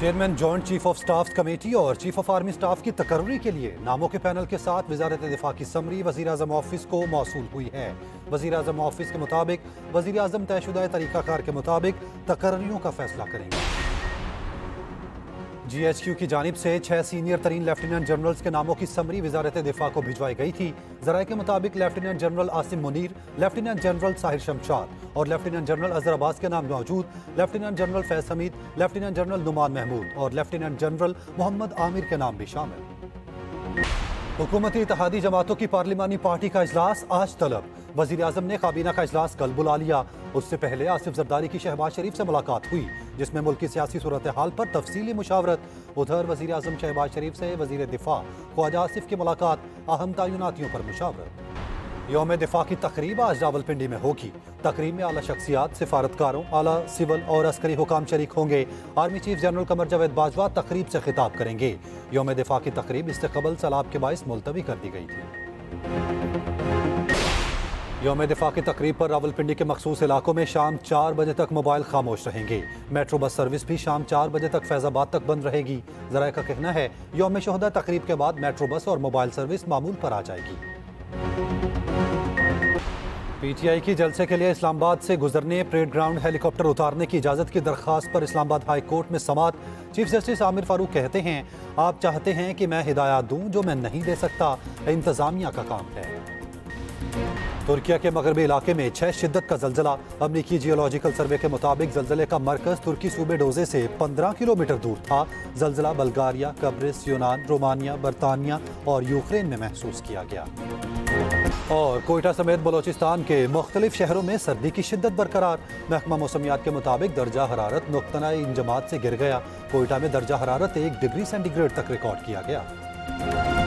Chairman joint chief of staff committee और chief of army staff की तकर्री के लिए नामों के पैनल के साथ वजारत दिफा की समरी वज़ीर आज़म ऑफिस को मौसूल हुई है। वज़ीर आज़म ऑफिस के मुताबिक वज़ीर आज़म तयशुदा तरीक़ाकार के मुताबिक तकर्रियों का फैसला करेंगे। GHQ की जानिब से 6 सीनियर तरीन लेफ्टिनेंट जनरल्स के नामों की समरी वजारत दिफा को भिजवाई गई थी। ज़राए के मुताबिक lieutenant general Asim Munir, lieutenant general Sahir Shamshad और लेफ्टिनेंट जनरल अजहर अब्बास के नाम मौजूद, lieutenant general Faiz Hameed, lieutenant general Noman Mahmood और लेफ्टिनेंट जनरल मोहम्मद आमिर के नाम भी शामिल। हुकूमती इत्तेहादी जमातों की पार्लिमानी पार्टी का इजलास आज तलब। वज़ीर आज़म ने काबीना का इजलास कल बुला लिया। उससे पहले आसिफ जरदारी की शहबाज शरीफ से मुलाकात हुई, जिसमें मुल्क की सियासी सूरत हाल पर तफसीली मुशावरत। उधर वज़ीर आज़म शहबाज शरीफ से वज़ीर दिफा ख्वाजा आसिफ की मुलाकात, अहम तयनातियों पर मुशावरत। यौम दिफा की तकरीब आज रावलपिंडी में होगी। तकरीब में आला शख्सियात, सिफारतकारों, आला सिविल और अस्करी हुकाम शरीक होंगे। Army chief general Qamar Javed Bajwa तकरीब से खिताब करेंगे। यौम दिफा की तकरीब इससे कबल सैलाब के बाइस मुलतवी कर दी गई थी। यौम दिफा की तकरीब पर रावलपिंडी के मखसूस इलाकों में शाम 4 बजे तक मोबाइल खामोश रहेंगे। मेट्रो बस सर्विस भी शाम 4 बजे तक फैजाबाद तक बंद रहेगी। ज़राए का कहना है यौम शोहदा तकरीब के बाद मेट्रो बस और मोबाइल सर्विस मामूल पर आ जाएगी। PTI की जलसे के लिए इस्लामाबाद से गुजरने परेड ग्राउंड हेलीकॉप्टर उतारने की इजाज़त की दरख्वास्त पर इस्लामाबाद हाई कोर्ट में समाअत। चीफ जस्टिस आमिर फारूक कहते हैं, आप चाहते हैं कि मैं हिदायत दूं जो मैं नहीं दे सकता, इंतज़ामिया का काम है। तुर्किया के मगरबी इलाके में 6 शिद्दत का जल्जला। अमरीकी जियोलॉजिकल सर्वे के मुताबिक जल्जले का मरकज तुर्की सूबे डोजे से 15 किलोमीटर दूर था। जल्जला बल्गारिया, कब्रिस, यूनान, रोमानिया, बरतानिया और यूक्रेन में महसूस किया गया। और कोयटा समेत बलोचिस्तान के मुख्तलिफ शहरों में सर्दी की शिद्दत बरकरार। महकमा मौसमियात के मुताबिक दर्जा हरारत नुक्तनाए इंजमात से गिर गया। कोयटा में दर्जा हरारत 1 डिग्री सेंटीग्रेड तक रिकॉर्ड किया गया।